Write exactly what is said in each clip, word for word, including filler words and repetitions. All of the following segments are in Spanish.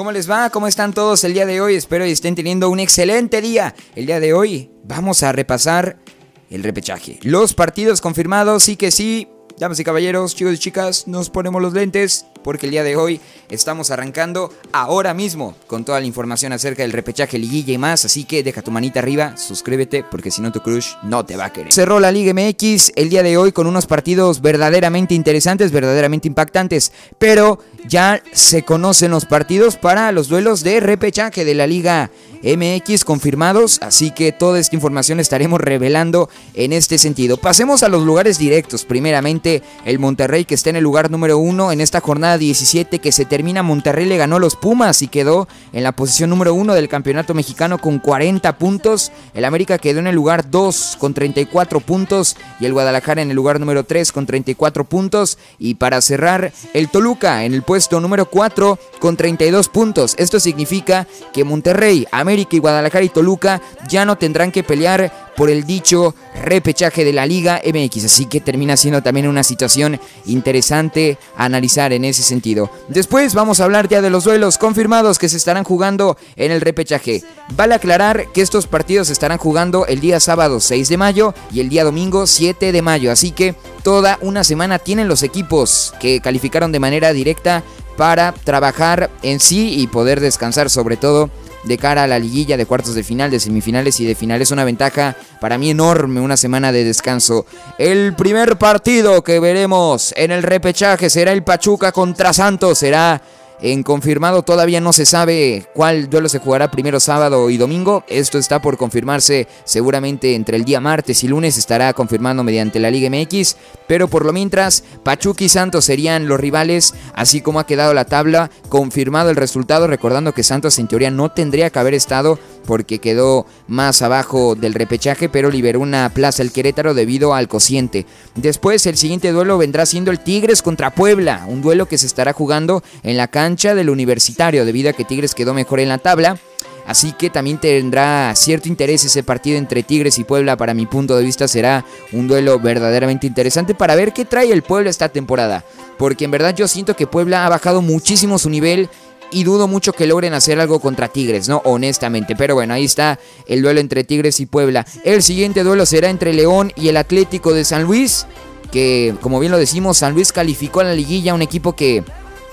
¿Cómo les va? ¿Cómo están todos el día de hoy? Espero que estén teniendo un excelente día. El día de hoy vamos a repasar el repechaje. Los partidos confirmados, sí que sí. Damas y caballeros, chicos y chicas, nos ponemos los lentes porque el día de hoy estamos arrancando ahora mismo con toda la información acerca del repechaje, liguilla y más. Así que deja tu manita arriba, suscríbete porque si no tu crush no te va a querer. Cerró la Liga M X el día de hoy con unos partidos verdaderamente interesantes, verdaderamente impactantes. Pero ya se conocen los partidos para los duelos de repechaje de la Liga M X confirmados, así que toda esta información la estaremos revelando en este sentido. Pasemos a los lugares directos. Primeramente, el Monterrey, que está en el lugar número uno en esta jornada diecisiete que se termina. Monterrey le ganó a los Pumas y quedó en la posición número uno del campeonato mexicano con cuarenta puntos. El América quedó en el lugar dos con treinta y cuatro puntos y el Guadalajara en el lugar número tres con treinta y cuatro puntos. Y para cerrar, el Toluca en el puesto número cuatro con treinta y dos puntos. Esto significa que Monterrey, América América y Guadalajara y Toluca ya no tendrán que pelear por el dicho repechaje de la Liga M X, así que termina siendo también una situación interesante a analizar en ese sentido. Después vamos a hablar ya de los duelos confirmados que se estarán jugando en el repechaje. Vale aclarar que estos partidos se estarán jugando el día sábado seis de mayo y el día domingo siete de mayo, así que toda una semana tienen los equipos que calificaron de manera directa para trabajar en sí y poder descansar, sobre todo de cara a la liguilla de cuartos de final, de semifinales y de finales. Una ventaja para mí enorme, una semana de descanso. El primer partido que veremos en el repechaje será el Pachuca contra Santos. Será en confirmado, todavía no se sabe cuál duelo se jugará primero, sábado y domingo. Esto está por confirmarse seguramente entre el día martes y lunes. Estará confirmando mediante la Liga M X. Pero por lo mientras, Pachuca y Santos serían los rivales, así como ha quedado la tabla. Confirmado el resultado, recordando que Santos en teoría no tendría que haber estado porque quedó más abajo del repechaje, pero liberó una plaza el Querétaro debido al cociente. Después, el siguiente duelo vendrá siendo el Tigres contra Puebla, un duelo que se estará jugando en la cancha del Universitario, debido a que Tigres quedó mejor en la tabla. Así que también tendrá cierto interés ese partido entre Tigres y Puebla. Para mi punto de vista será un duelo verdaderamente interesante para ver qué trae el Puebla esta temporada, porque en verdad yo siento que Puebla ha bajado muchísimo su nivel y dudo mucho que logren hacer algo contra Tigres, ¿no? Honestamente. Pero bueno, ahí está el duelo entre Tigres y Puebla. El siguiente duelo será entre León y el Atlético de San Luis, que como bien lo decimos, San Luis calificó a la liguilla, un equipo que,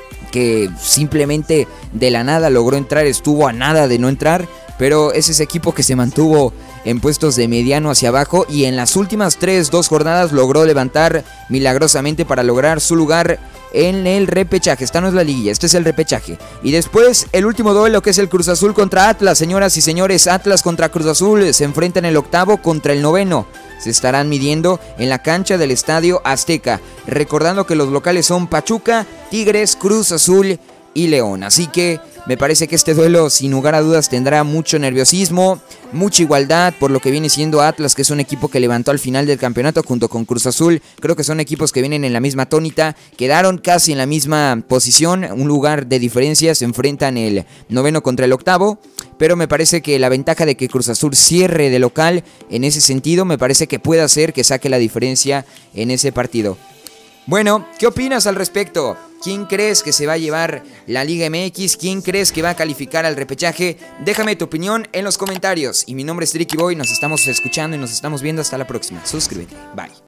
que simplemente de la nada logró entrar, estuvo a nada de no entrar, pero es ese equipo que se mantuvo en puestos de mediano hacia abajo y en las últimas tres, dos jornadas logró levantar milagrosamente para lograr su lugar en el repechaje. Esta no es la liguilla, este es el repechaje. Y después el último duelo, que es el Cruz Azul contra Atlas. Señoras y señores, Atlas contra Cruz Azul se enfrentan el octavo contra el noveno. Se estarán midiendo en la cancha del Estadio Azteca, recordando que los locales son Pachuca, Tigres, Cruz Azul y León. Así que me parece que este duelo sin lugar a dudas tendrá mucho nerviosismo, mucha igualdad por lo que viene siendo Atlas, que es un equipo que levantó al final del campeonato junto con Cruz Azul. Creo que son equipos que vienen en la misma tónica, quedaron casi en la misma posición, un lugar de diferencia, se enfrentan el noveno contra el octavo. Pero me parece que la ventaja de que Cruz Azul cierre de local en ese sentido, me parece que puede hacer que saque la diferencia en ese partido. Bueno, ¿qué opinas al respecto? ¿Quién crees que se va a llevar la Liga M X? ¿Quién crees que va a calificar al repechaje? Déjame tu opinión en los comentarios. Y mi nombre es Tricky Boy, nos estamos escuchando y nos estamos viendo hasta la próxima. Suscríbete, bye.